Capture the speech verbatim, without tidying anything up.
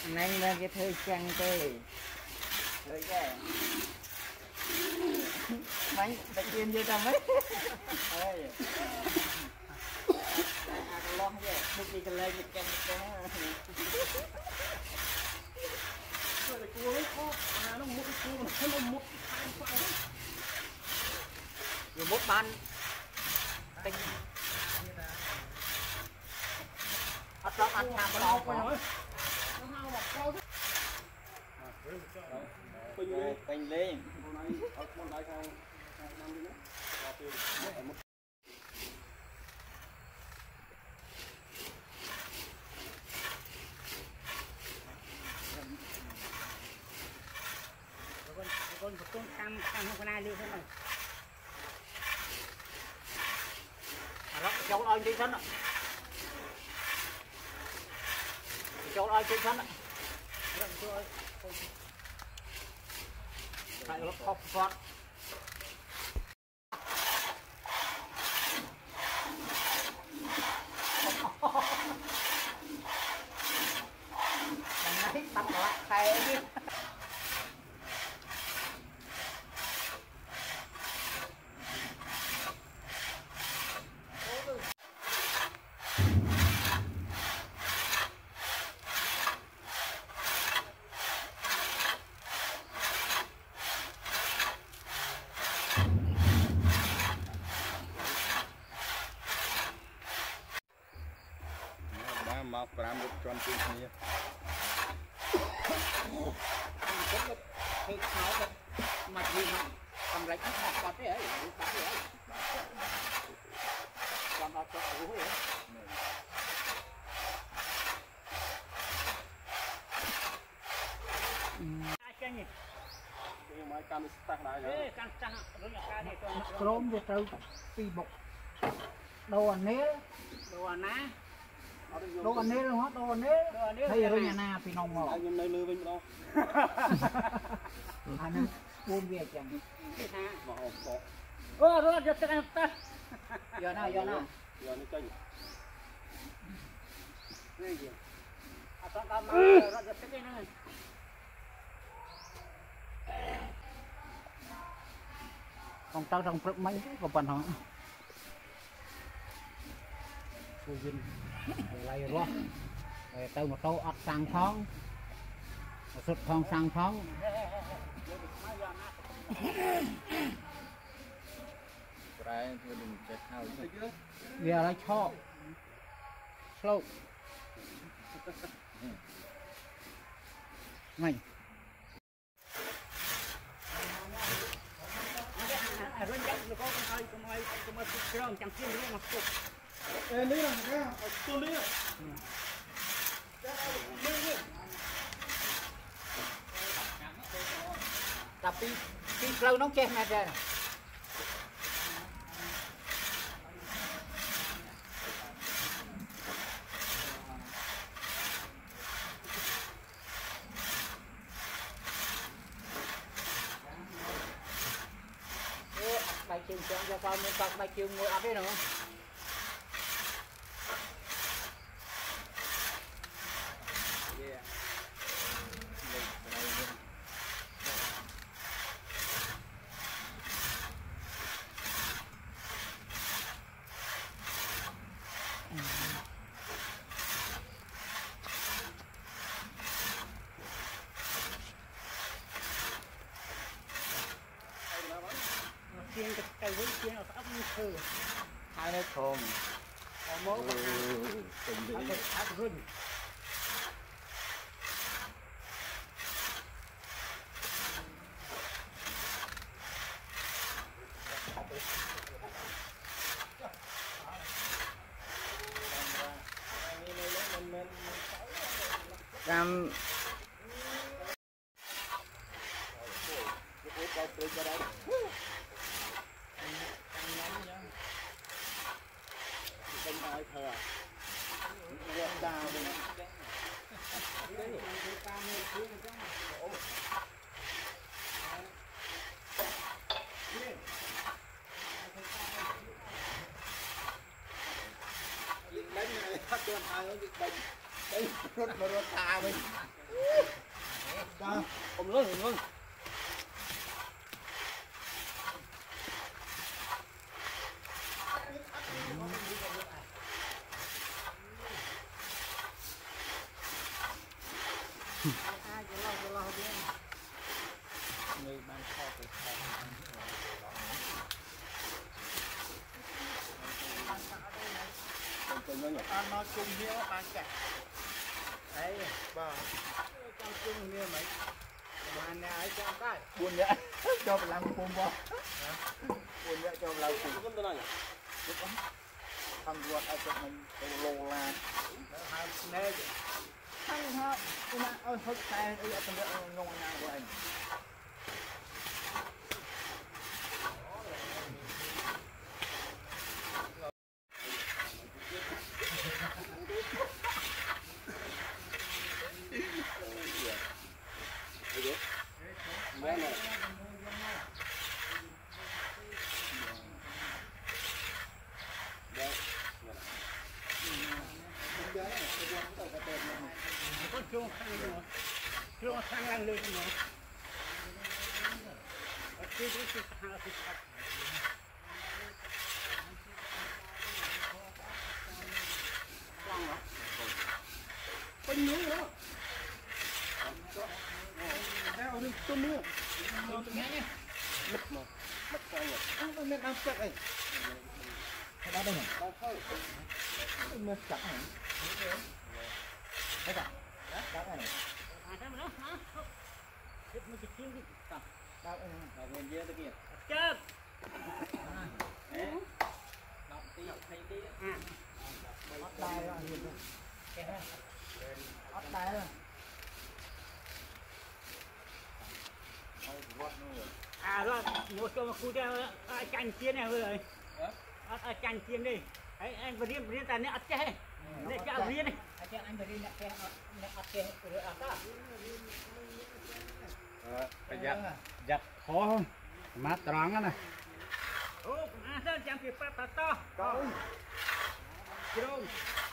Nên là cái thời chăng tê rồi cái bánh bánh chiên như tao mấy ơi à lo vậy đi đi cái lên cái cái rồi để cua lấy kho à nó một cái cua nó một cái phải rồi một bàn tinh ăn đó ăn tham đó phải Pin lên. Con con con cam cam không có ai lưu thế này. Đó, cháu ơi đi thân ạ. Cháu ơi đi thân ạ. Tại nó khóc xoát nãy tắt lại thầy đi mọc làm được tròn tiền kia thì nó mạch gì mà cầm lấy cái hạt quạt thế ấy quạt thế ấy còn nó cho hú ấy máy cam start lại rồi chrome về từ pi bột đồ ăn nế đồ ăn ná đồ ăn nế luôn á đồ ăn nế hay là nhà na phi nông mà anh nơi lư bên đâu anh buôn về chẳng mà hộp có ơ rồi giờ ta giờ nào giờ nào giờ nó chênh cái gì à tao tao mà rồi giờ cái này còn tao trong prep mấy có phần hả cô dinh lại rồi tao một tô ớt sang phong một sụt phong sang phong cái đừng chết hao giờ lại cho slow mày rồi chắc là có con hơi con hơi con hơi trơn chẳng xin nữa mà cục ê lý là cái tôi lý tapi khi slow nó chết này rồi bài trường cho con nên con bài trường ngồi áp đấy nữa chiên cái cây với chiên ở ấp như thư hai nước thùng mố bạc hàng áp rừng cam bên ngoài thừa gọt đào bánh này phát cho hai nó bị bệnh rút mà rút ta mình Ông lưng ông lưng người ban kho cái ăn nó chung hiếu ăn cả đấy bà trong chung hiếu mấy mà này ấy cho cái buồn vậy cho làm cùngบ่buồn vậy cho làm cùng Không tôi nói nhỉ thằng ruột ai cho mình cái lô là hai nè thằng ha cũng mà ơi hơi tay ấy ở trong đó ngông nhà của anh Mẹ này con chuông sang nữa chuông sang ăn lên nữa cái cái cái hàng cái bên núi đó theo đi tôm mưa nghe nhé mất mà mất sao nhỉ không nên đang chặt này đó đây này mất chặt này thấy cả đó này à thế mà nó hả hết một cái chiếc đi tao đau này Là nguyên dê tới kìa chết Đọc tí thấy tí à bắt tay rồi cái ha bắt tay rồi à rồi một cho một cú đeo chanh chiên này rồi à chanh chiên đi ấy anh vừa riêng riêng ta nè chết để cho riêng đi anh vừa riêng nè chết nè chết rồi à ta phải giặt giặt khó không mát trắng này ô à sao chẳng kịp bắt to to Đâu? Kêu